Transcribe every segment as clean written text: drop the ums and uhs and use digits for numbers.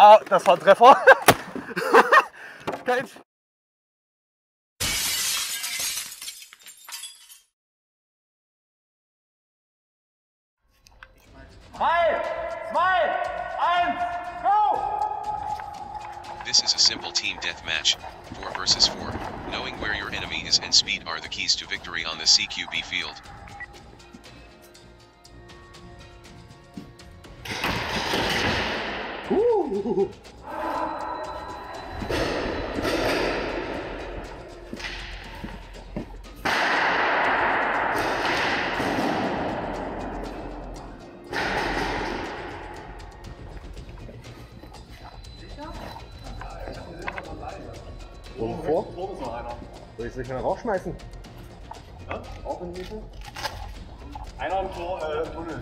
Ah, das war ein Treffer. Kein Drei, zwei, eins, go! This is a simple team deathmatch, 4 versus 4. Knowing where your enemy is and speed are the keys to victory on the CQB field. Oben vor? Oben ist noch einer. Soll ich sich mal rausschmeißen? Ja? Auch in die Mitte? Einer im Tor, im Tunnel.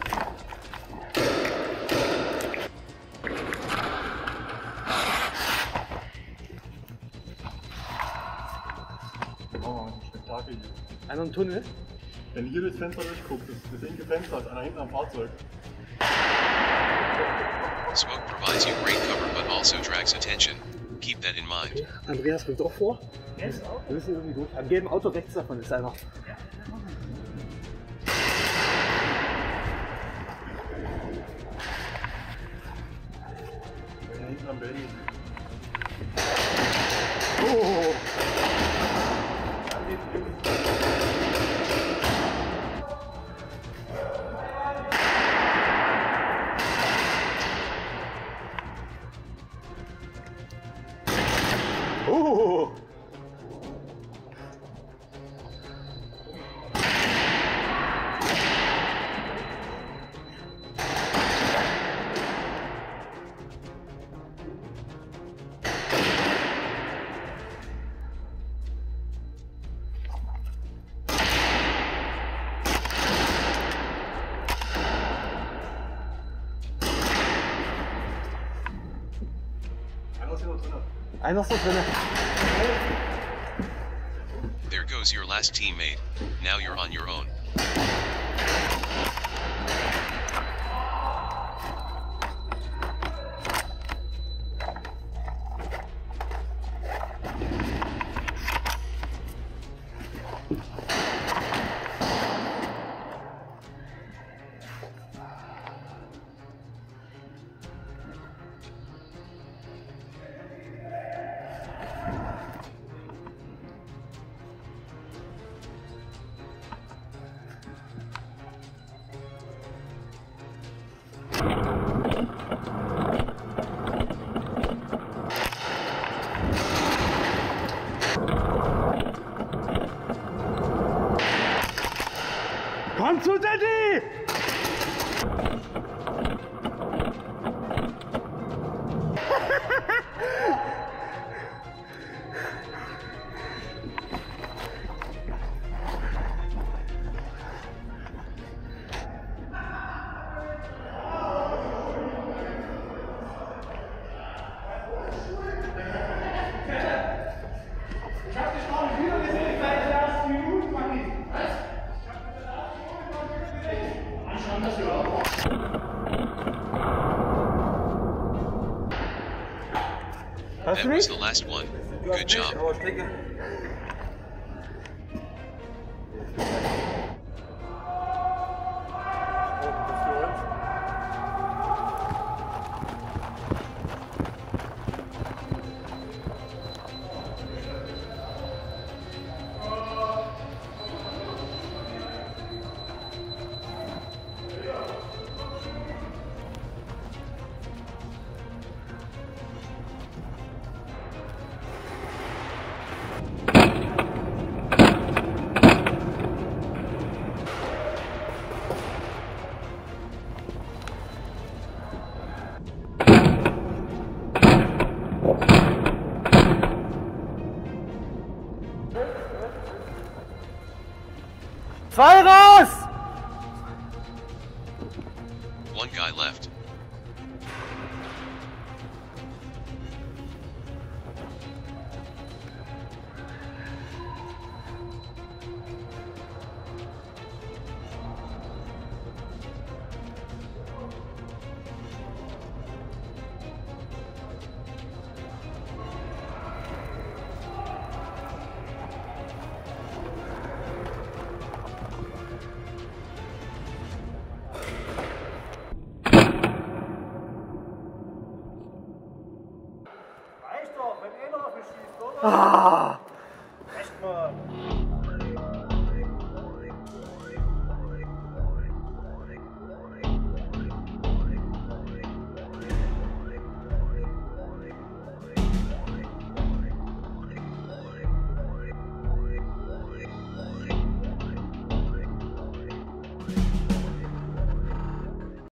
Oh, ein Spektakel hier. Einer im Tunnel? Wenn hier durchs Fenster durchguckt, das linke Fenster ist einer hinten am Fahrzeug. Smoke provides you great cover but also drags attention. Keep that in mind. Okay. Andreas kommt auch vor. Yes, auch. Wir müssen irgendwie durch. Am gelben Auto rechts davon ist einer. Da hinten am Berlin. Oh! Oh! Einer ist noch drin. There goes your last teammate. Now you're on your own. Komm zu Daddy! That was the last one. Good job. Zwei raus! One guy left. Wenn einer auf mich schießt, oder? Ah! Echt mal.